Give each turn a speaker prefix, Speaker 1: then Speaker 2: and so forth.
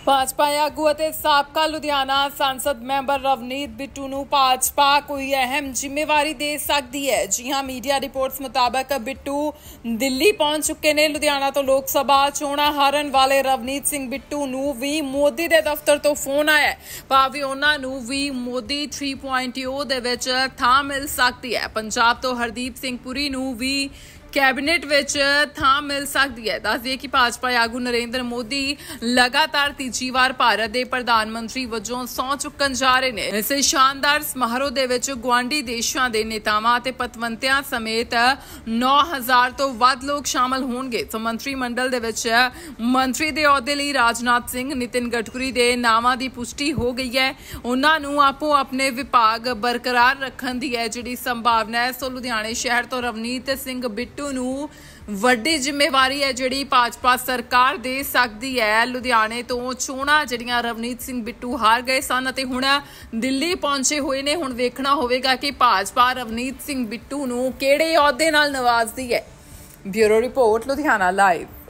Speaker 1: भाजपा आगू ਅਤੇ ਸਾਬਕਾ ਲੁਧਿਆਣਾ सांसद ਮੈਂਬਰ ਰਵਨੀਤ ਬਿੱਟੂ ਨੂੰ ਭਾਜਪਾ ਕੋਈ ਅਹਿਮ ਜ਼ਿੰਮੇਵਾਰੀ ਦੇ ਸਕਦੀ ਹੈ। ਜੀ ਹਾਂ, ਮੀਡੀਆ ਰਿਪੋਰਟਸ ਮੁਤਾਬਕ ਬਿੱਟੂ ਦਿੱਲੀ ਪਹੁੰਚ ਚੁੱਕੇ ਨੇ। ਲੁਧਿਆਣਾ ਤੋਂ ਲੋਕ ਸਭਾ ਚੋਣਾਂ ਹਾਰਨ ਵਾਲੇ ਰਵਨੀਤ ਸਿੰਘ ਬਿੱਟੂ ਨੂੰ ਵੀ ਮੋਦੀ ਦੇ ਦਫ਼ਤਰ ਤੋਂ ਫੋਨ ਆਇਆ ਹੈ। ਭਾਵੇਂ ਉਹਨਾਂ ਨੂੰ ਵੀ ਮੋਦੀ 3.0 ਦੇ ਵਿੱਚ ਥਾਂ ਮਿਲ ਸਕਦੀ ਹੈ। ਪੰਜਾਬ ਤੋਂ ਹਰਦੀਪ ਸਿੰਘ ਪੁਰੀ ਨੂੰ ਵੀ कैबिनेट विच थां मिल सकती है। दस दिए कि भाजपा आगू नरेंद्र मोदी लगातार तीजी बार भारत के प्रधानमंत्री वजों सौं चुकन जा रहे हैं। इस शानदार समारोह दे विच गुआढ़ी देशों के नेतावां ते पतवंतियां समेत 9000 तो वध लोग शामिल होणगे। सो मंत्रिमंडल दे विच मंत्री दे अहुदे लई राजनाथ सिंह, नितिन गडकरी दे नावां दी पुष्टि हो गई है। उन्हां नूं आपो अपने विभाग बरकरार रखण दी है जिहड़ी संभावना है। सो लुधियाणे शहर तो रवनीत सिंह बिट्टू ਨੂੰ ਵੱਡੀ ਜ਼ਿੰਮੇਵਾਰੀ ਹੈ ਜਿਹੜੀ ਭਾਜਪਾ ਸਰਕਾਰ ਦੇ ਸਕਦੀ ਹੈ। ਲੁਧਿਆਣੇ ਤੋਂ ਚੋਣਾਂ ਜਿਹੜੀਆਂ ਰਵਨੀਤ ਸਿੰਘ ਬਿੱਟੂ ਹਾਰ ਗਏ ਸਨ ਅਤੇ ਹੁਣ ਦਿੱਲੀ ਪਹੁੰਚੇ ਹੋਏ ਨੇ। ਹੁਣ ਵੇਖਣਾ ਹੋਵੇਗਾ ਕਿ ਭਾਜਪਾ ਰਵਨੀਤ ਸਿੰਘ ਬਿੱਟੂ ਨੂੰ ਕਿਹੜੇ ਅਹੁਦੇ ਨਾਲ ਨਵਾਜ਼ਦੀ ਹੈ। Bureau report, Ludhiana live.